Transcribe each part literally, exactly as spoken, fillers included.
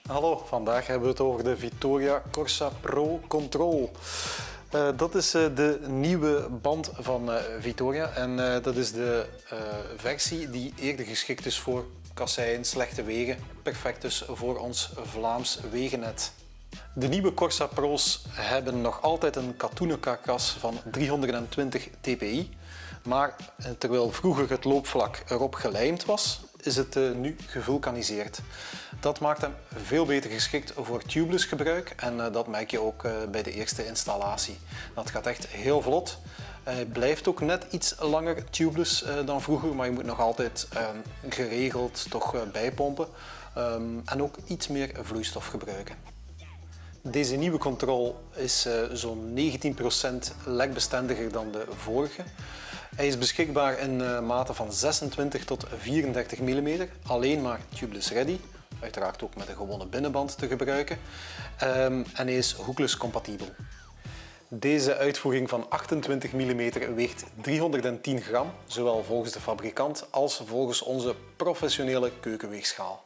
Hallo, vandaag hebben we het over de Vittoria Corsa Pro Control. Uh, dat is uh, de nieuwe band van uh, Vittoria en uh, dat is de uh, versie die eerder geschikt is voor kasseien, slechte wegen. Perfect dus voor ons Vlaams wegennet. De nieuwe Corsa Pro's hebben nog altijd een katoenen karkas van driehonderdtwintig dpi. Maar terwijl vroeger het loopvlak erop gelijmd was, is het uh, nu gevulkaniseerd. Dat maakt hem veel beter geschikt voor tubeless gebruik en uh, dat merk je ook uh, bij de eerste installatie. Dat gaat echt heel vlot. Hij uh, blijft ook net iets langer tubeless uh, dan vroeger, maar je moet nog altijd uh, geregeld toch uh, bijpompen um, en ook iets meer vloeistof gebruiken. Deze nieuwe Control is uh, zo'n negentien procent lekbestendiger dan de vorige. Hij is beschikbaar in uh, maten van zesentwintig tot vierendertig millimeter, alleen maar tubeless ready. Uiteraard ook met een gewone binnenband te gebruiken. Um, en hij is hookless compatibel. Deze uitvoering van achtentwintig millimeter weegt driehonderdtien gram, zowel volgens de fabrikant als volgens onze professionele keukenweegschaal.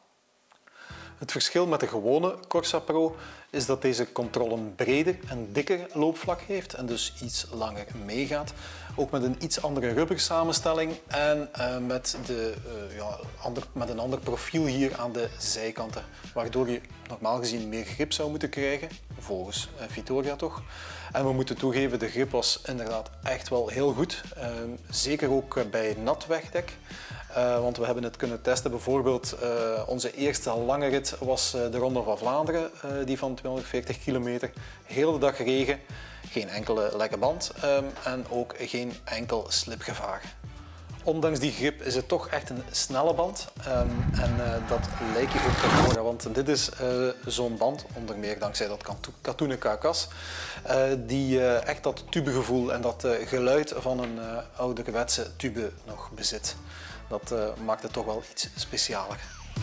Het verschil met de gewone Corsa Pro is dat deze Control een breder en dikker loopvlak heeft en dus iets langer meegaat. Ook met een iets andere rubber samenstelling en uh, met, de, uh, ja, ander, met een ander profiel hier aan de zijkanten, waardoor je normaal gezien meer grip zou moeten krijgen, volgens uh, Vittoria toch. En we moeten toegeven, de grip was inderdaad echt wel heel goed, uh, zeker ook bij nat wegdek. Uh, want we hebben het kunnen testen. Bijvoorbeeld uh, onze eerste lange rit was uh, de Ronde van Vlaanderen, uh, die van tweehonderdveertig kilometer. Heel de dag regen, geen enkele lekke band um, en ook geen enkel slipgevaar. Ondanks die grip is het toch echt een snelle band um, en uh, dat lijkt je ook te horen, want dit is uh, zo'n band, onder meer dankzij dat katoenen karkas, uh, die uh, echt dat tubegevoel en dat uh, geluid van een uh, ouderwetse tube nog bezit. Dat uh, maakt het toch wel iets specialer.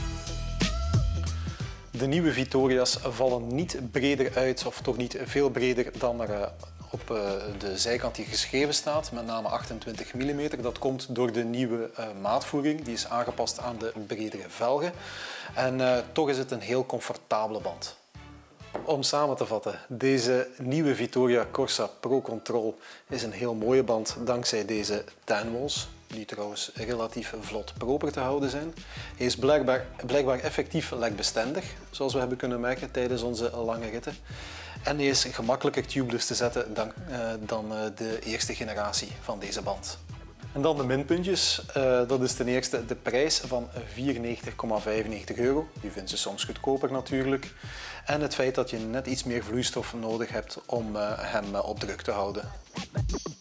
De nieuwe Vittoria's vallen niet breder uit, of toch niet veel breder dan er uh, op uh, de zijkant hier geschreven staat, met name achtentwintig millimeter. Dat komt door de nieuwe uh, maatvoering, die is aangepast aan de bredere velgen. En uh, toch is het een heel comfortabele band. Om samen te vatten, deze nieuwe Vittoria Corsa Pro Control is een heel mooie band dankzij deze tanwalls, die trouwens relatief vlot proper te houden zijn. Hij is blijkbaar, blijkbaar effectief lekbestendig, zoals we hebben kunnen merken tijdens onze lange ritten. En hij is gemakkelijker tubeless te zetten dan, uh, dan uh, de eerste generatie van deze band. En dan de minpuntjes. Uh, dat is ten eerste de prijs van vierennegentig komma vijfennegentig euro. Je vindt ze soms goedkoper natuurlijk. En het feit dat je net iets meer vloeistof nodig hebt om uh, hem uh, op druk te houden.